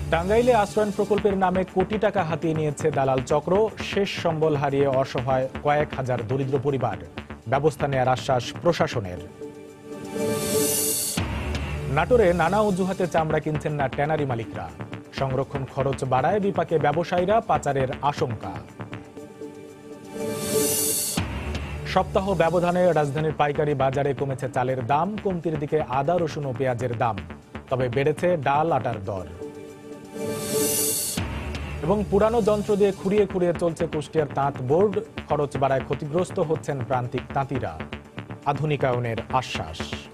টাঙ্গাইলে আশ্রয়ণ প্রকল্পের নামে কোটি টাকা হাতিয়ে নিয়েছে দালাল চক্র। শেষ সম্বল হারিয়ে অসহায় কয়েক হাজার দরিদ্র পরিবার। ব্যবস্থা নেয়ার আশ্বাস প্রশাসনের। নাটোরে নানা অজুহাতে চামড়া কিনছেন না ট্যানারি মালিকরা। সংরক্ষণ খরচ বাড়ায় বিপাকে ব্যবসায়ীরা, পাচারের আশঙ্কা। সপ্তাহ ব্যবধানে রাজধানীর পাইকারি বাজারে কমেছে চালের দাম, কমতির দিকে আদা, রসুন ও পেঁয়াজের দাম। তবে বেড়েছে ডাল, আটার দর। এবং পুরানো যন্ত্র দিয়ে খুঁড়িয়ে খুঁড়িয়ে চলছে কুষ্টিয়ার তাঁত বোর্ড। খরচ বাড়ায় ক্ষতিগ্রস্ত হচ্ছেন প্রান্তিক তাঁতিরা। আধুনিকায়নের আশ্বাস।